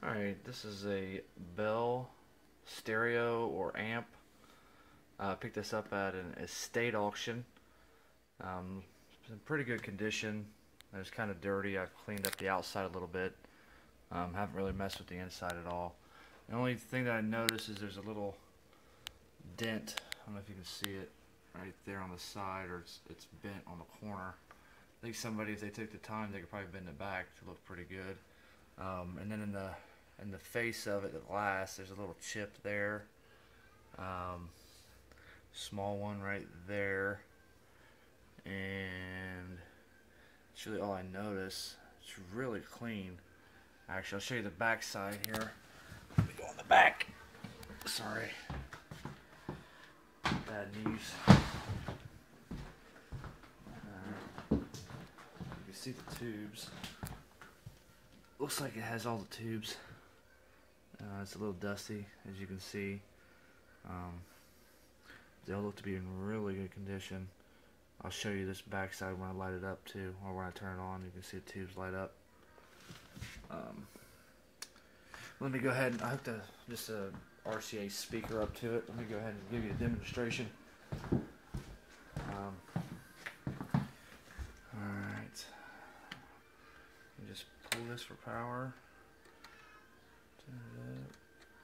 Alright, this is a Bell stereo or amp. I picked this up at an estate auction. It's in pretty good condition. It was kind of dirty. I've cleaned up the outside a little bit. Haven't really messed with the inside at all. The only thing that I noticed is there's a little dent. I don't know if you can see it right there on the side, or it's bent on the corner. I think somebody, if they took the time, they could probably bend it back to look pretty good. And then in the face of it, the glass, there's a little chip there. Small one right there. And it's really all I notice. It's really clean. Actually, I'll show you the back side here. Let me go on the back. Sorry. Bad news. You can see the tubes. Looks like it has all the tubes. It's a little dusty, as you can see. They all look to be in really good condition. I'll show you this back side when I light it up too, or when I turn it on. You can see the tubes light up. Let me go ahead and I hooked just a RCA speaker up to it. Let me go ahead and give you a demonstration. Alright. Just pull this for power. Turn it up.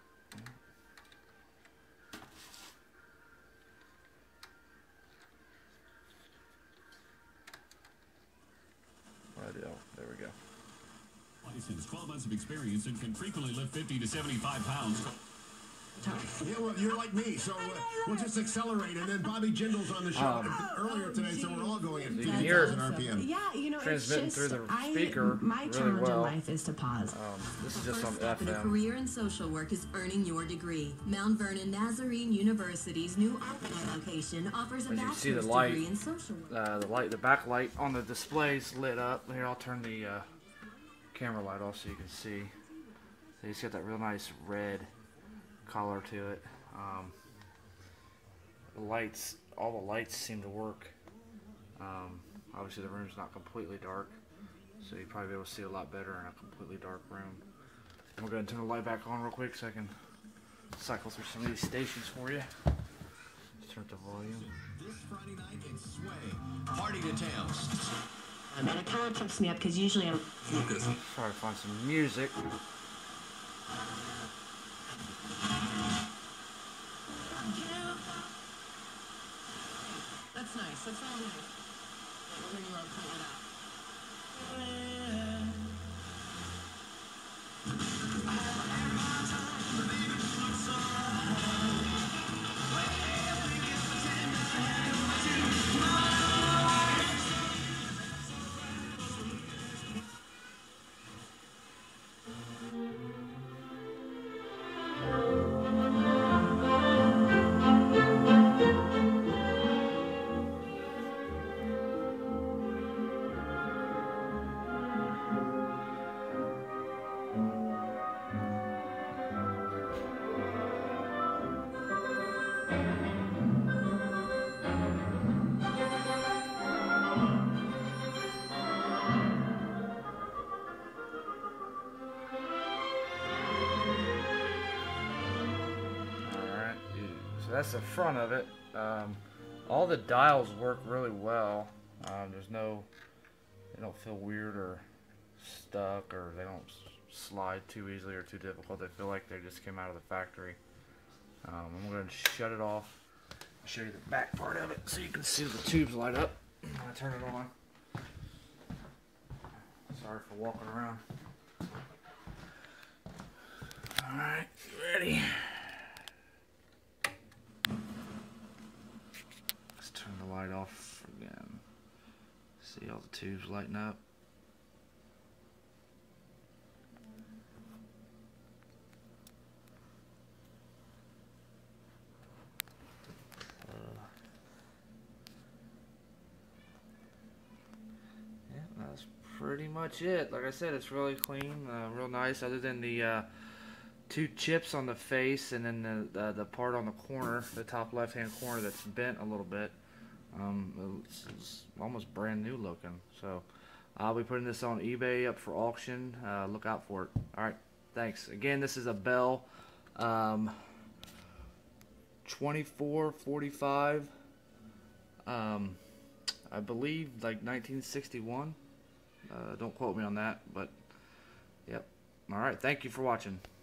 There we go. Since 12 months of experience and can frequently lift 50 to 75 pounds. Yeah, well, you're like me, so we'll just accelerate. And then Bobby Jindal's on the show earlier today, so we're all going at 50,000 RPM. Yeah, you know, Transmitting it's just, through the speaker my really challenge well. in life is to pause. This is just on First step in a FM. career in social work is earning your degree. Mount Vernon Nazarene University's new Arkansas location offers a As you can see, bachelor's the light, degree in social work. the back light on the display's lit up. Here, I'll turn the camera light off so you can see. So it's got that real nice red color to it. All the lights seem to work. Obviously the room's not completely dark, so you'll probably be able to see a lot better in a completely dark room. I'm going to go ahead and turn the light back on real quick so I can cycle through some of these stations for you. Just turn up the volume. This Friday night in Sway. Party to town. And it kind of trips me up because usually I'm... Try to find some music. That's nice. That's really nice. We'll bring you up, point it out. So that's the front of it. All the dials work really well. They don't feel weird or stuck, or they don't slide too easily or too difficult. They feel like they just came out of the factory. I'm going to shut it off. I'll show you the back part of it so you can see the tubes light up when I turn it on. Sorry for walking around. Alright, ready? Let's turn the light off again. See all the tubes lighting up. Yeah, that's pretty much it. Like I said, it's really clean, real nice, other than the two chips on the face and then the part on the corner, the top left hand corner that's bent a little bit. It's almost brand new looking. So I'll be putting this on eBay up for auction. Look out for it. Alright. Thanks. Again, this is a Bell 2445. I believe like 1961. Don't quote me on that, but yep. All right. Thank you for watching.